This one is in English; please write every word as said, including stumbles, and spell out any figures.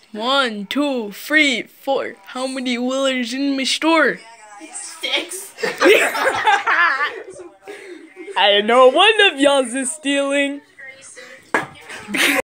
One, two, three, four. How many Willers in my store? Six. I know one of y'all's is stealing.